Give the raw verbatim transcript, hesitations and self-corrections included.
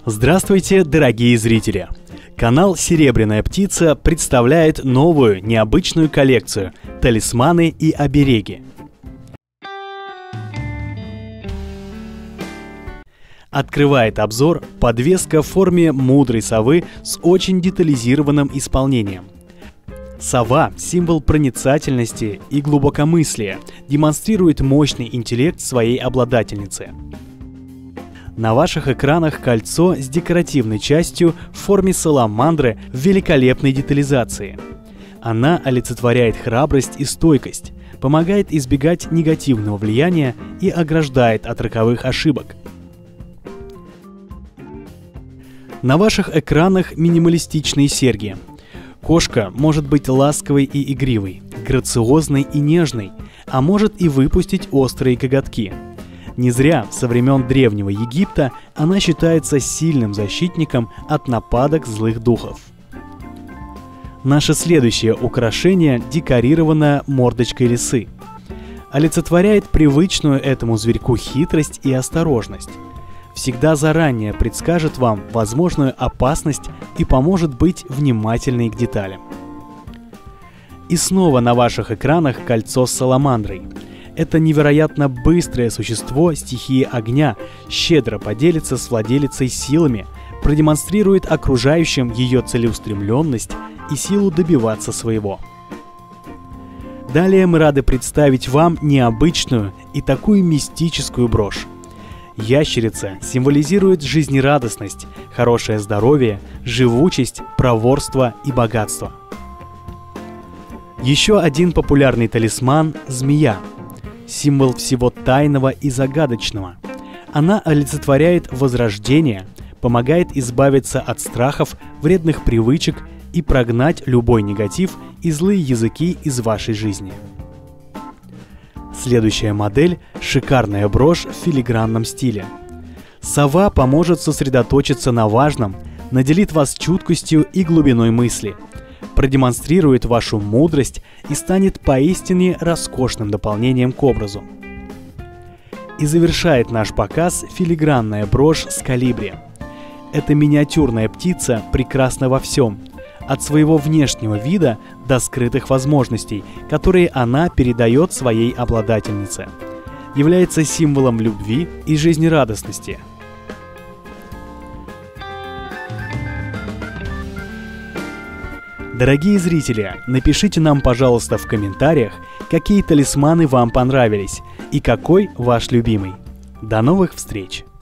Здравствуйте, дорогие зрители! Канал «Серебряная птица» представляет новую, необычную коллекцию «Талисманы и обереги». Открывает обзор подвеска в форме мудрой совы с очень детализированным исполнением. Сова – символ проницательности и глубокомыслия, демонстрирует мощный интеллект своей обладательницы. На ваших экранах кольцо с декоративной частью в форме саламандры в великолепной детализации. Она олицетворяет храбрость и стойкость, помогает избегать негативного влияния и ограждает от роковых ошибок. На ваших экранах минималистичные серьги. Кошка может быть ласковой и игривой, грациозной и нежной, а может и выпустить острые коготки. Не зря со времен Древнего Египта она считается сильным защитником от нападок злых духов. Наше следующее украшение декорировано мордочкой лисы. Олицетворяет привычную этому зверьку хитрость и осторожность. Всегда заранее предскажет вам возможную опасность и поможет быть внимательной к деталям. И снова на ваших экранах кольцо с саламандрой. Это невероятно быстрое существо стихии огня, щедро поделится с владелицей силами, продемонстрирует окружающим ее целеустремленность и силу добиваться своего. Далее мы рады представить вам необычную и такую мистическую брошь. Ящерица символизирует жизнерадостность, хорошее здоровье, живучесть, проворство и богатство. Еще один популярный талисман – змея. Символ всего тайного и загадочного. Она олицетворяет возрождение, помогает избавиться от страхов, вредных привычек и прогнать любой негатив и злые языки из вашей жизни. Следующая модель – шикарная брошь в филигранном стиле. Сова поможет сосредоточиться на важном, наделит вас чуткостью и глубиной мысли, продемонстрирует вашу мудрость и станет поистине роскошным дополнением к образу. И завершает наш показ филигранная брошь с колибри. Эта миниатюрная птица прекрасна во всем, от своего внешнего вида до скрытых возможностей, которые она передает своей обладательнице. Является символом любви и жизнерадостности. Дорогие зрители, напишите нам, пожалуйста, в комментариях, какие талисманы вам понравились и какой ваш любимый. До новых встреч!